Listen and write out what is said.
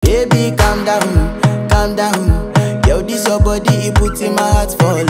Baby, calm down, calm down. Yo, this your body, it puts in my heart for